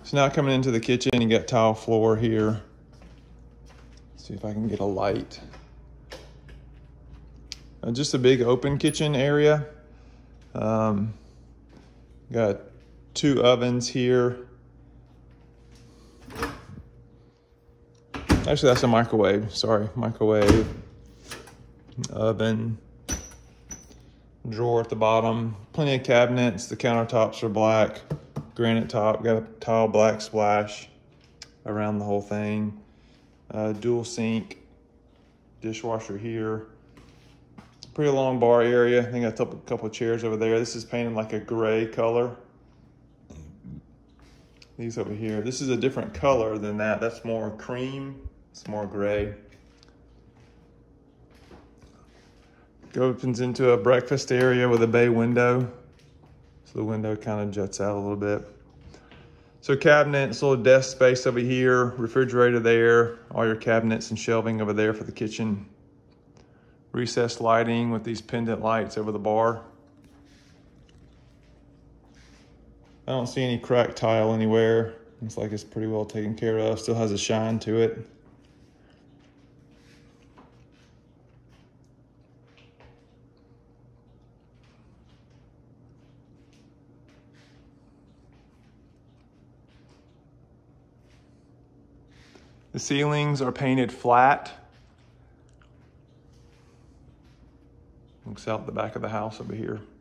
So now coming into the kitchen, you got tile floor here. Let's see if I can get a light. Just a big open kitchen area. Got 2 ovens here. Actually, that's a microwave. Sorry, microwave, oven, drawer at the bottom. Plenty of cabinets. The countertops are black, granite top. Got a tile black splash around the whole thing. Dual sink, dishwasher here. Pretty long bar area. I think I got a couple of chairs over there. This is painted like a gray color. These over here. This is a different color than that. That's more cream. It's more gray. Opens into a breakfast area with a bay window. So the window kind of juts out a little bit. So cabinets, little desk space over here, refrigerator there, all your cabinets and shelving over there for the kitchen. Recessed lighting with these pendant lights over the bar. I don't see any cracked tile anywhere. Looks like it's pretty well taken care of. Still has a shine to it. The ceilings are painted flat. Looks out the back of the house over here.